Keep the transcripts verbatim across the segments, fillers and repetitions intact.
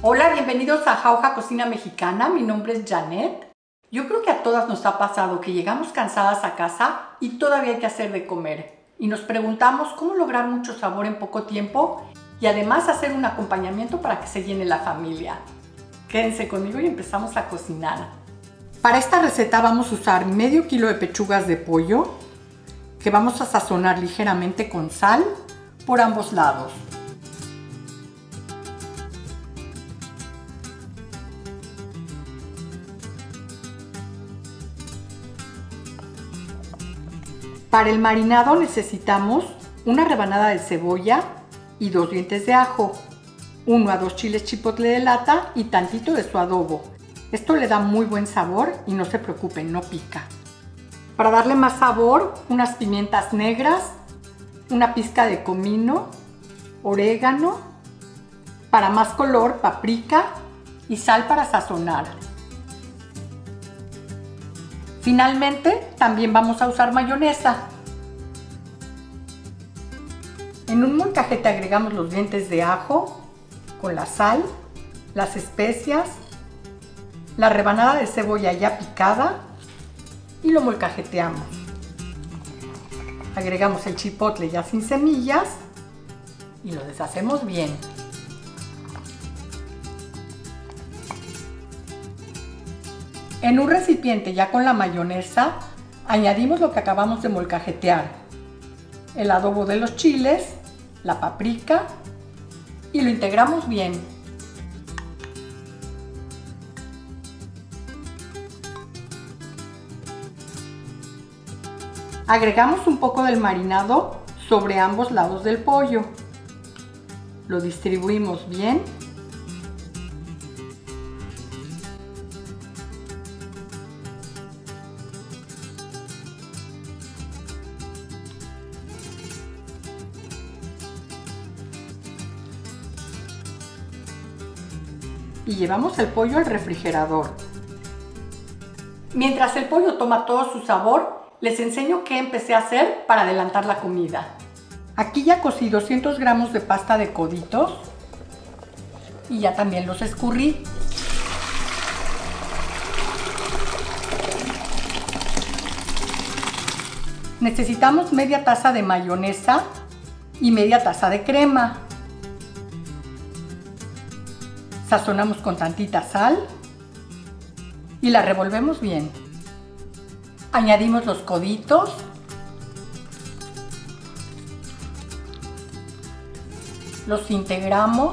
Hola, bienvenidos a Jauja Cocina Mexicana. Mi nombre es Janet. Yo creo que a todas nos ha pasado que llegamos cansadas a casa y todavía hay que hacer de comer. Y nos preguntamos cómo lograr mucho sabor en poco tiempo y además hacer un acompañamiento para que se llene la familia. Quédense conmigo y empezamos a cocinar. Para esta receta vamos a usar medio kilo de pechugas de pollo que vamos a sazonar ligeramente con sal por ambos lados. Para el marinado necesitamos una rebanada de cebolla y dos dientes de ajo, uno a dos chiles chipotle de lata y tantito de su adobo. Esto le da muy buen sabor y no se preocupen, no pica. Para darle más sabor, unas pimientas negras, una pizca de comino, orégano, para más color, paprika y sal para sazonar. Finalmente, también vamos a usar mayonesa. En un molcajete agregamos los dientes de ajo con la sal, las especias, la rebanada de cebolla ya picada y lo molcajeteamos. Agregamos el chipotle ya sin semillas y lo deshacemos bien. En un recipiente ya con la mayonesa, añadimos lo que acabamos de molcajetear, el adobo de los chiles, la paprika y lo integramos bien. Agregamos un poco del marinado sobre ambos lados del pollo. Lo distribuimos bien. Y llevamos el pollo al refrigerador. Mientras el pollo toma todo su sabor, les enseño qué empecé a hacer para adelantar la comida. Aquí ya cocí doscientos gramos de pasta de coditos y ya también los escurrí. Necesitamos media taza de mayonesa y media taza de crema. Sazonamos con tantita sal y la revolvemos bien. Añadimos los coditos, los integramos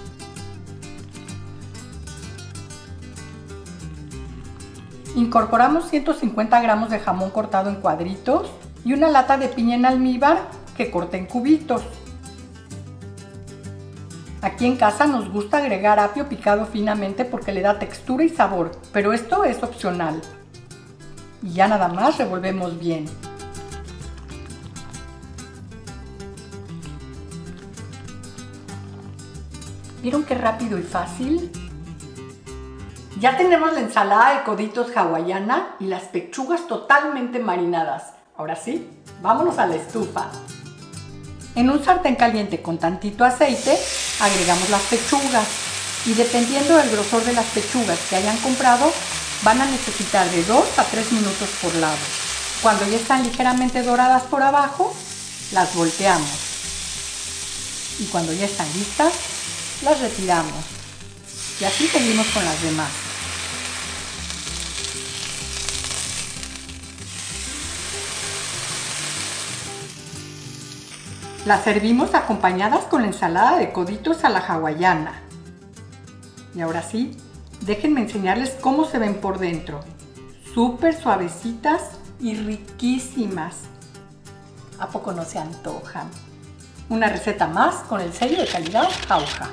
incorporamos ciento cincuenta gramos de jamón cortado en cuadritos y una lata de piña en almíbar que corté en cubitos. Aquí en casa nos gusta agregar apio picado finamente porque le da textura y sabor, pero esto es opcional. Y ya nada más revolvemos bien. ¿Vieron qué rápido y fácil? Ya tenemos la ensalada de coditos hawaiana y las pechugas totalmente marinadas. Ahora sí, vámonos a la estufa. En un sartén caliente con tantito aceite, agregamos las pechugas y dependiendo del grosor de las pechugas que hayan comprado, van a necesitar de dos a tres minutos por lado. Cuando ya están ligeramente doradas por abajo, las volteamos. Y cuando ya están listas, las retiramos. Y así seguimos con las demás. Las servimos acompañadas con la ensalada de coditos a la hawaiana. Y ahora sí, déjenme enseñarles cómo se ven por dentro. Súper suavecitas y riquísimas. ¿A poco no se antojan? Una receta más con el sello de calidad Jauja.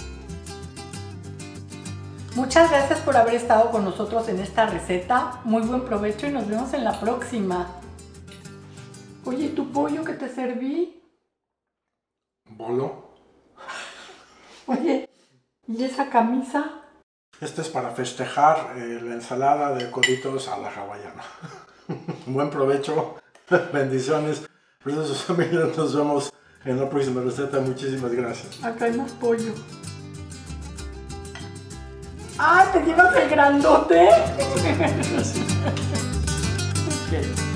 Muchas gracias por haber estado con nosotros en esta receta. Muy buen provecho y nos vemos en la próxima. Oye, ¿y tu pollo que te serví? ¿Bolo? Oye, ¿y esa camisa? Este es para festejar eh, la ensalada de coditos a la hawaiana. Buen provecho, bendiciones. Por eso sus familias, nos vemos en la próxima receta. Muchísimas gracias. Acá hay más pollo. ¡Ay, te llevas el grandote! Okay.